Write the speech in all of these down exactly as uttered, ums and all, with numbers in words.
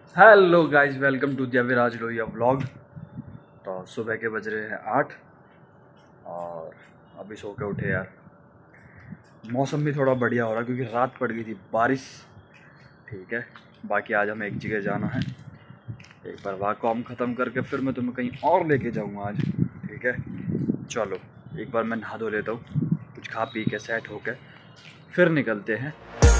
Hello guys, welcome to the Viraj Lohiya vlog. तो सुबह के बज रहे हैं आठ और अभी सो के उठे यार। मौसम भी थोड़ा बढ़िया हो रहा क्योंकि रात पड़ गई थी बारिश। ठीक है, बाकी आज हमें एक जगह जाना है। एक बार वहाँ काम ख़त्म करके फिर मैं तुम्हें कहीं और लेके जाऊँगा आज। ठीक है, चलो एक बार मैं नहा धो लेता हूँ, कुछ खा पी के सेट होके फिर निकलते हैं।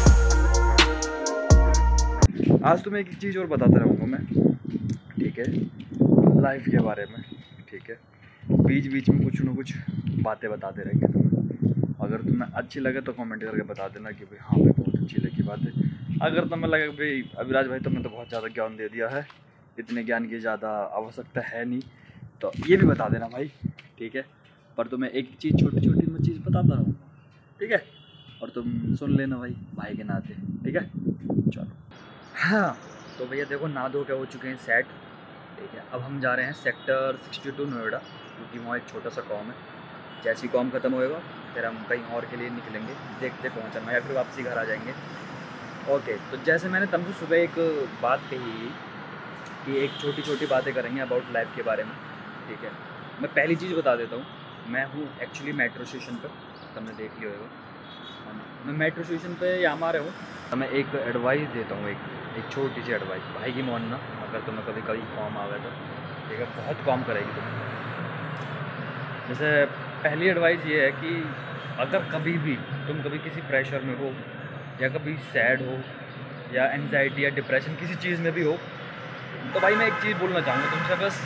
आज तुम्हें एक चीज़ और बताता रहूँगा मैं, ठीक है, लाइफ के बारे में। ठीक है, बीच बीच में कुछ ना कुछ बातें बताते रहेंगे तुम्हें। अगर तुम्हें अच्छी लगे तो कमेंट करके बता देना कि भाई हाँ भाई बहुत अच्छी लगी बात है। अगर तुम्हें लगे भाई अविराज भाई तुमने तो बहुत ज़्यादा ज्ञान दे दिया है, इतने ज्ञान की ज़्यादा आवश्यकता है नहीं, तो ये भी बता देना भाई। ठीक है, पर तुम्हें एक चीज़ छोटी छोटी मैं चीज़ बताता रहूँगा, ठीक है, और तुम सुन लेना भाई भाई के नाते। ठीक है, चलो। हाँ तो भैया देखो, नहा धो के हो चुके हैं सेट। ठीक है, अब हम जा रहे हैं सेक्टर सिक्सटी टू नोएडा, क्योंकि वहाँ एक छोटा सा कॉम है। जैसे ही कॉम ख़त्म होएगा फिर हम कहीं और के लिए निकलेंगे, देखते पहुँचना या फिर वापसी घर आ जाएंगे। ओके, तो जैसे मैंने तुमसे सुबह एक बात कही कि एक छोटी छोटी बातें करेंगे अबाउट लाइफ के बारे में। ठीक है, मैं पहली चीज़ बता देता हूँ, मैं हूँ एक्चुअली मेट्रो स्टेशन पर, तुमने देख लिया होगा। मैं मेट्रो स्टेशन पे यहाँ आ रहा हूँ, तो मैं एक एडवाइस देता हूँ, एक एक छोटी सी एडवाइस भाई की मानना, अगर तुम्हें कभी कभी काम आवे तो। ठीक है, बहुत काम करेगी तुम्हें। जैसे पहली एडवाइस ये है कि अगर कभी भी तुम कभी किसी प्रेशर में हो या कभी सैड हो या एंजाइटी या डिप्रेशन किसी चीज़ में भी हो, तो भाई मैं एक चीज़ बोलना चाहूँगा तुमसे बस,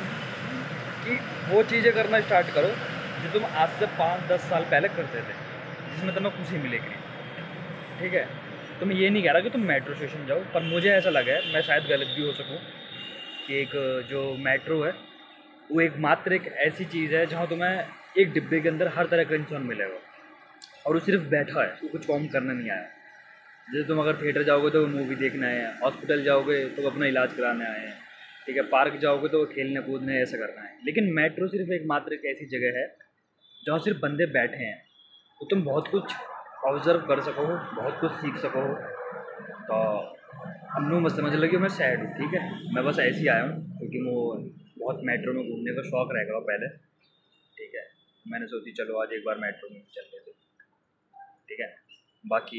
कि वो चीज़ें करना स्टार्ट करो जो तुम आज से पाँच दस साल पहले करते थे, जिसमें तुम्हें खुशी मिलेगी। ठीक है, तो मैं ये नहीं कह रहा कि तुम मेट्रो स्टेशन जाओ, पर मुझे ऐसा लगा है, मैं शायद गलत भी हो सकूं, कि एक जो मेट्रो है वो एक मात्र एक ऐसी चीज़ है जहां तुम्हें एक डिब्बे के अंदर हर तरह का इंसान मिलेगा और वो सिर्फ बैठा है, वो कुछ काम करने नहीं आया। जैसे तुम अगर थिएटर जाओगे तो मूवी देखना है, हॉस्पिटल जाओगे तो अपना इलाज कराने आए हैं, ठीक है, पार्क जाओगे तो खेलने कूदने ऐसा करना है। लेकिन मेट्रो सिर्फ एक मात्र एक ऐसी जगह है जहाँ सिर्फ बंदे बैठे हैं, तो तुम बहुत कुछ ऑब्ज़र्व कर सको, बहुत कुछ सीख सको। तो अब नू मत समझ लो कि मैं सैड हूँ। ठीक है, मैं बस ऐसे ही आया हूँ क्योंकि वो बहुत मेट्रो में घूमने का शौक़ रहेगा पहले। ठीक है, मैंने सोची चलो आज एक बार मेट्रो में चल लेते। ठीक है, बाकी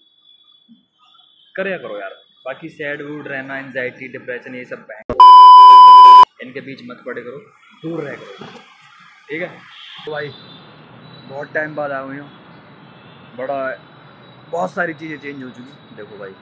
करे करो यार, बाकी सैड वूड रहना, एंजाइटी डिप्रेशन ये सब इनके बीच मत पड़े करो, दूर रह करो। ठीक है, तो भाई बहुत टाइम बाद आया हुई हूँ, बड़ा बहुत सारी चीज़ें चेंज हो चुकी। देखो भाई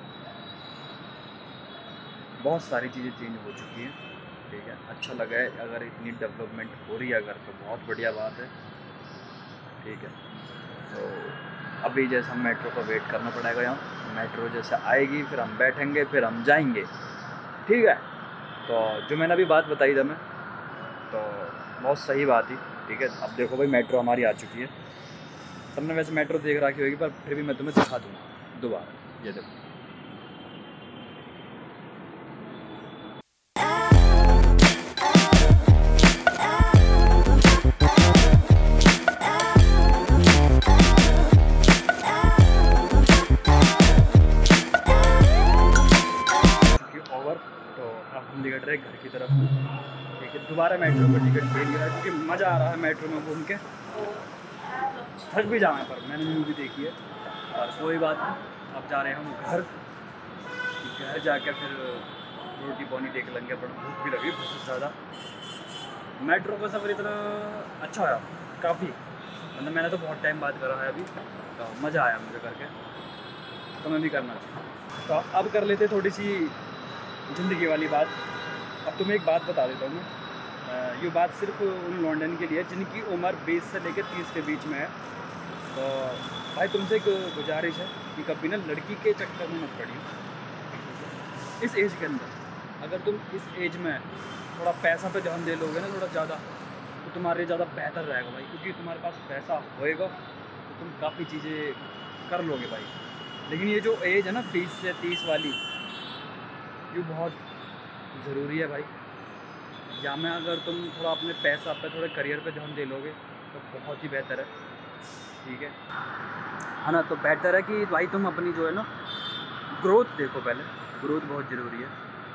बहुत सारी चीज़ें चेंज हो चुकी हैं। ठीक है, अच्छा लगा है, अगर इतनी डेवलपमेंट हो रही है अगर, तो बहुत बढ़िया बात है। ठीक है, तो अभी जैसे हम मेट्रो का वेट करना पड़ेगा, यहाँ मेट्रो जैसे आएगी फिर हम बैठेंगे फिर हम जाएंगे। ठीक है, तो जो मैंने अभी बात बताई था मैं, तो बहुत सही बात ही। ठीक है, अब देखो भाई मेट्रो हमारी आ चुकी है। तुमने वैसे मेट्रो देख रखी होगी पर फिर भी मैं तुम्हें दिखा दूँगा दोबारा। ये देखो, ओवर। तो अब हम निकल रहे घर की तरफ। ठीक है, दोबारा मेट्रो का टिकट ले लिया है क्योंकि मज़ा आ रहा है मेट्रो में घूम के। थक भी जाए पर मैंने मूवी देखी है और कोई बात नहीं, अब जा रहे हैं हम घर। घर जाकर फिर रोटी पानी देख लेंगे, पर भूख भी लगी बहुत ज़्यादा। मेट्रो का सफ़र इतना अच्छा आया काफ़ी, मतलब मैंने तो बहुत टाइम बाद करा है अभी, तो मज़ा आया मुझे करके, तो मैं भी करना चाहिए। तो अब कर लेते थोड़ी सी ज़िंदगी वाली बात। अब तुम्हें एक बात बता देता हूँ मैं, ये बात सिर्फ उन लॉन्डन के लिए जिनकी उम्र बीस से लेकर तीस के बीच में है। तो भाई तुमसे एक गुजारिश है कि कभी ना लड़की के चक्कर में मत पड़िए इस एज के अंदर। अगर तुम इस एज में थोड़ा पैसा पे ध्यान दे लोगे ना थोड़ा ज़्यादा, तो तुम्हारे ज़्यादा बेहतर रहेगा भाई, क्योंकि तुम्हारे पास पैसा होएगा तो तुम काफ़ी चीज़ें कर लोगे भाई। लेकिन ये जो एज है ना बीस से तीस वाली, ये बहुत ज़रूरी है भाई। या में अगर तुम थोड़ा अपने पैसा पे थोड़े करियर पे ध्यान दे लोगे तो बहुत ही बेहतर है। ठीक है है ना, तो बेहतर है कि भाई तुम अपनी जो है ना ग्रोथ देखो, पहले ग्रोथ बहुत ज़रूरी है।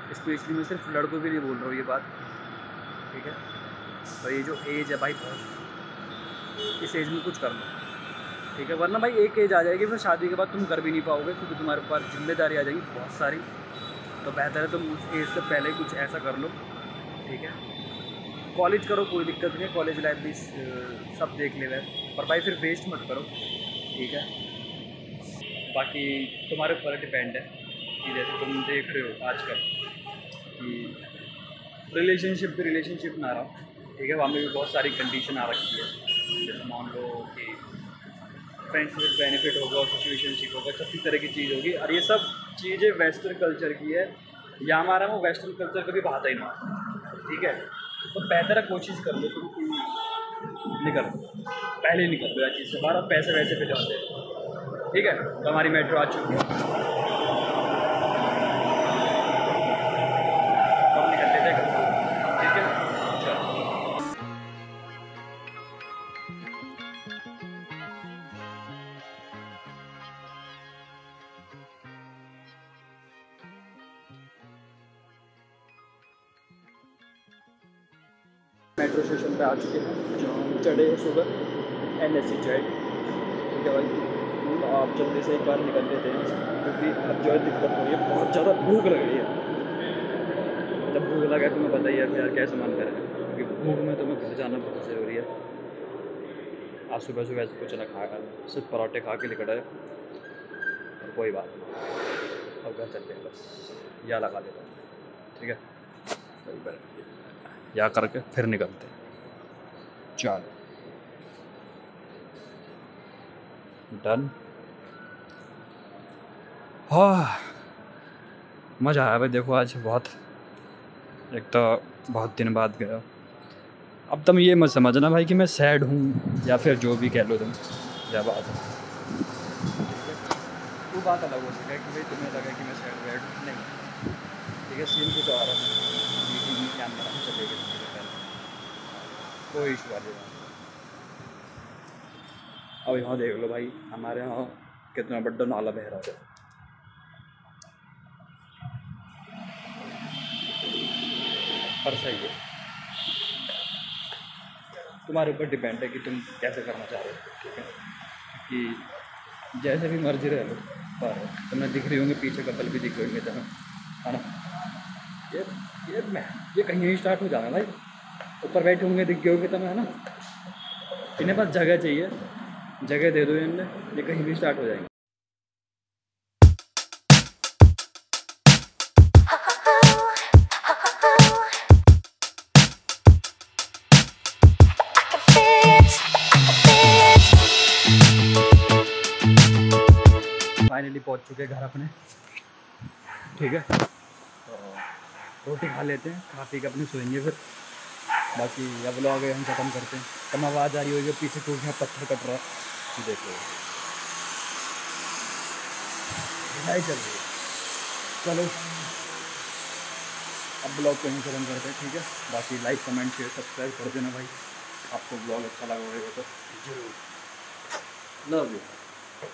स्पेशली मैं सिर्फ लड़कों के लिए बोल रहा हूँ ये बात, ठीक है। तो ये जो एज है भाई, बहुत इस एज में कुछ कर लो, ठीक है, वरना भाई एक एज आ जाएगी फिर शादी के बाद तुम कर भी नहीं पाओगे, क्योंकि तुम्हारे पास जिम्मेदारी आ जाएगी बहुत सारी। तो बेहतर है तुम उस एज से पहले कुछ ऐसा कर लो, ठीक है। कॉलेज करो, कोई दिक्कत नहीं है, कॉलेज लाइफ भी सब देख ले रहे, पर भाई फिर वेस्ट मत करो, ठीक है। बाकी तुम्हारे ऊपर डिपेंड है कि जैसे तुम देख रहे हो आजकल कि रिलेशनशिप भी रिलेशनशिप में आ रहा हूँ, ठीक है, वहाँ में भी बहुत सारी कंडीशन आ रखी है। जैसे मान लो कि फ्रेंड्स विद बेनिफिट होगा, सिचुएशनशिप होगा, सभी तरह की चीज़ होगी, और ये सब चीज़ें वेस्टर्न कल्चर की है, या हमारा वो वेस्टर्न कल्चर कभी भाता ही ना, ठीक है। तो बेहतर है कोशिश कर लो तुम कि निकल पहले निकल लो यार चीज़ से बाहर, अब पैसे वैसे पे जाते हैं, ठीक है। तो हमारी मेट्रो आ चुकी है, अब निकलते थे घर, ठीक है। चलो मेट्रो स्टेशन पे आ चुके हैं, जो हम चढ़े हैं सुबह एन एस सी जेड, ठीक है भाई। तो आप जल्दी से एक बार निकल लेते हैं क्योंकि अब जो है दिक्कत हो रही है, बहुत ज़्यादा भूख लग रही है। जब भूख लगा तुम्हें पता ही है यार कैसे मन करें, क्योंकि भूख में तुम्हें घर जाना बहुत ज़रूरी है। आज सुबह सुबह ऐसे कुछ ना खाया, सिर्फ पराठे खा के निकल आए, और कोई बात नहीं, अब घर चलते हैं, बस या लगा देता हूँ, ठीक है, या करके फिर निकलते हैं। चलो डन। हाँ मज़ा आया भाई, देखो आज बहुत, एक तो बहुत दिन बाद गया। अब तुम ये मत समझना भाई कि मैं सैड हूँ या फिर जो भी कह लो तुम, क्या बात है, वो बात अलग हो सके कि भाई तुम्हें लगा कि मैं सैड वैड नहीं, ठीक है। सीन कुछ आ रहा है, मीटिंग में क्या अंदर हम चले गए मेरे पहले, कोई इशू वाली बात। अब यहाँ देख लो भाई, हमारे यहाँ कितना बड़ा नाला बह रहा है, पर सही है, तुम्हारे ऊपर डिपेंड है कि तुम कैसे करना चाह रहे हो, ठीक है। कि जैसे भी मर्जी रह लो, पर तुम्हें दिख रही होंगे पीछे कपल भी दिख रहे होंगे तुम्हें, है ना। ये ये मैं ये कहीं ही स्टार्ट हो जाना भाई, ऊपर बैठे होंगे दिख गए होंगे तुम्हें, है ना। इन्हें बस जगह चाहिए, जगह दे दो इन्हें, ये कहीं भी स्टार्ट हो जाएंगे। फाइनली पहुंच चुके घर अपने, ठीक है। तो रोटी खा लेते हैं, खा पी के अपने सोएंगे फिर। बाकी अब व्लॉग हम ख़त्म करते हैं। कम आवाज़ आ रही होगी पीछे क्योंकि यहाँ पत्थर कट रहा है, देख लो ढिलाई चल रही है। चलो अब ब्लॉग को यहीं ख़त्म करते हैं, ठीक है। बाकी लाइक कमेंट शेयर सब्सक्राइब कर देना भाई, आपको ब्लॉग अच्छा लगा होगा तो जरूर। Love you.